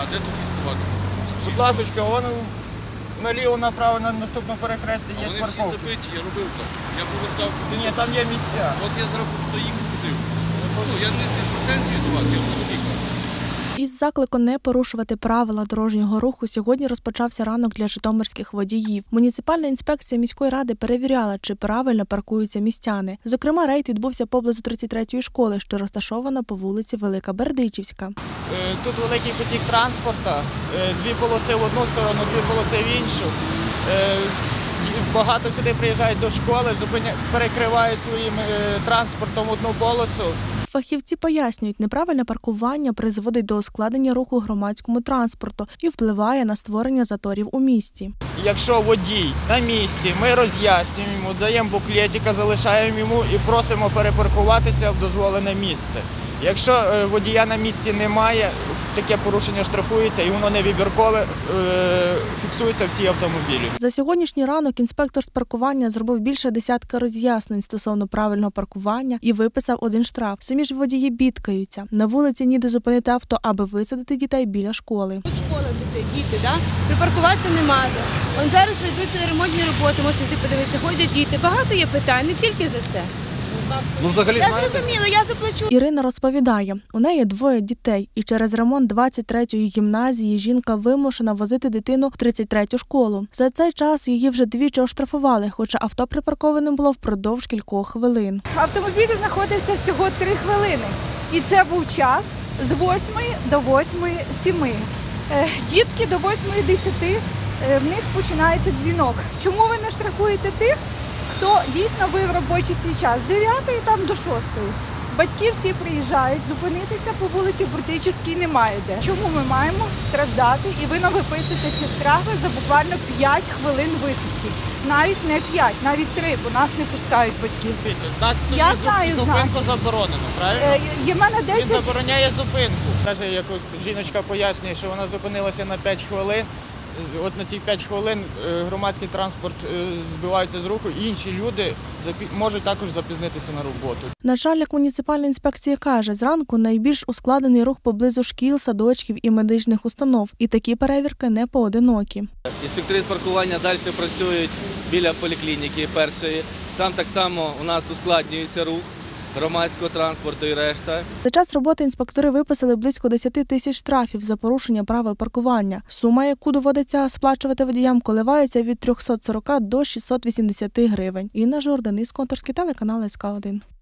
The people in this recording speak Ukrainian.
де тут діставати? Будь ласочка, воно наліво направо на наступному перехресті є Вони всі парковки. забиті, я робив так. Я повертав. Ні, там є місця. От я зараз доїхав туди. Ну, я не претензію до вас, я взагалі кажу. Із закликом не порушувати правила дорожнього руху сьогодні розпочався ранок для житомирських водіїв. Муніципальна інспекція міської ради перевіряла, чи правильно паркуються містяни. Зокрема, рейд відбувся поблизу 33-ї школи, що розташована по вулиці Велика Бердичівська. Тут великий потік транспорту, дві полоси в одну сторону, дві полоси в іншу. Багато сюди приїжджають до школи, перекривають своїм транспортом одну полосу. Фахівці пояснюють, неправильне паркування призводить до ускладнення руху громадському транспорту і впливає на створення заторів у місті. Якщо водій на місці, ми роз'яснюємо йому, даємо буклетика, залишаємо йому і просимо перепаркуватися в дозволене місце. Якщо водія на місці немає, таке порушення штрафується і воно невибіркове, фіксуються всі автомобілі. За сьогоднішній ранок інспектор з паркування зробив більше десятка роз'яснень стосовно правильного паркування і виписав один штраф. Самі ж водії бідкаються. На вулиці ніде зупинити авто, аби висадити дітей біля школи. Тут школа діти, да? Припаркуватися нема де. Вон зараз ведуться ремонтні роботи, можете собі подивитися, ходять діти. Багато є питань, не тільки за це. Я зрозуміла, я заплачу. Ірина розповідає, у неї двоє дітей, і через ремонт 23-ї гімназії жінка вимушена возити дитину в 33-ю школу. За цей час її вже двічі оштрафували, хоча авто припарковане було впродовж кількох хвилин. Автомобіль знаходився всього 3 хвилини. І це був час з 8 до 8:07. Дітки до 8:10, в них починається дзвінок. Чому ви не штрафуєте тих, хто дійсно вив робочий свій час з 9-ї там до 6-ї. Батьки всі приїжджають, зупинитися по вулиці Бердичівській немає де. Чому ми маємо страждати і ви нам виписуєте ці штрафи за буквально 5 хвилин висадки? Навіть не 5, навіть 3, бо нас не пускають батьки. Я знаю, зупинку заборонено, правильно? Є в мене 10... Він забороняє зупинку. Каже, як жіночка пояснює, що вона зупинилася на 5 хвилин. От на ці 5 хвилин громадський транспорт збивається з руху, і інші люди можуть також запізнитися на роботу. Начальник муніципальної інспекції каже, зранку найбільш ускладнений рух поблизу шкіл, садочків і медичних установ. І такі перевірки не поодинокі. Інспектори з паркування далі працюють біля поліклініки першої. Там так само у нас ускладнюється рух громадського транспорту і решта. За час роботи інспектори виписали близько 10 тисяч штрафів за порушення правил паркування. Сума, яку доводиться сплачувати водіям, коливається від 340 до 680 гривень. Інна Жордан, Конторський телеканал СК1.